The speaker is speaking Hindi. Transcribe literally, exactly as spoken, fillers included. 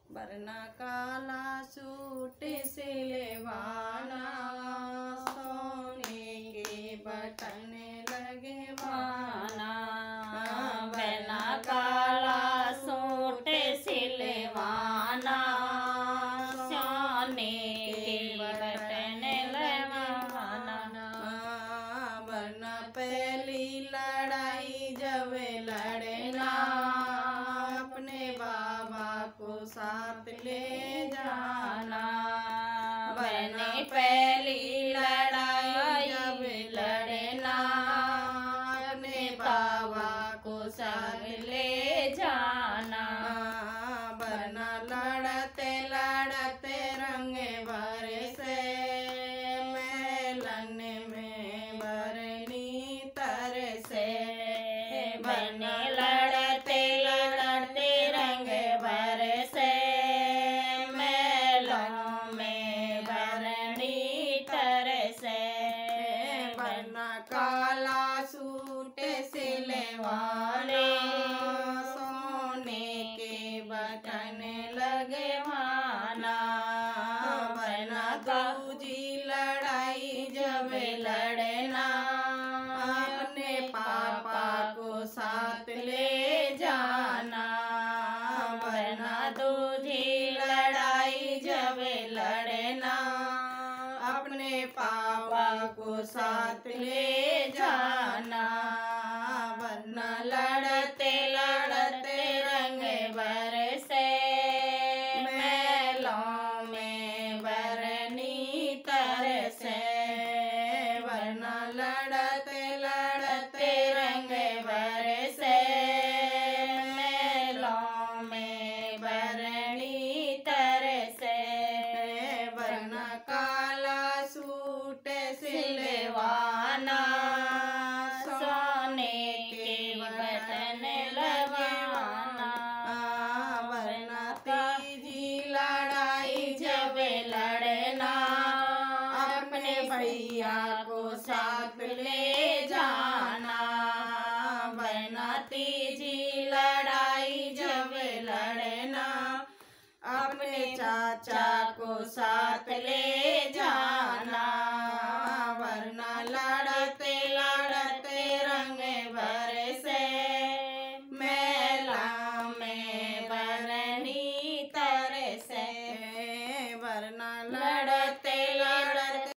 वरना काला सूट सिलवाना, सोने के बटन लगवाना। वरना काला सूट सिलवाना, सोने के बटन लगवाना। वरना पहली लड़ाई जब लड़ना, अपने बाबा को साथ ले जाना। वरना पहली लड़ाई जब लड़ना, अपने बाबा को साथ ले जाना। वरना लड़ते लड़ते रंग बरसे, मेलन में बरनी तरसे। वरना लड़ते लड़ते रंग बरसे, मेलों में बरनी तरसे। वरना काला सूट सिलवाना, सोने के बटन लगवाना। वरना दूजी लड़ाई जब लड़ना, अपने पापा को साथ ले जाना। वरना दूजी लड़ाई जब लड़ना, अपने पापा को साथ ले जाना। वरना लड़ते लड़ते रंग बरसे, मेलों में बरनी तरसे। वरना लड़ते लड़ते रंग बरसे, मेलों में बरनी तरसे। वरना काला सूट सिलवाना, सोने के बटन लगवाना। वरना तीजी लड़ाई जब लड़ना, अपने भैया को साथ ले जाना। वरना तीजी लड़ाई जब लड़ना, अपने चाचा को साथ ले जाना। वरना लड़ते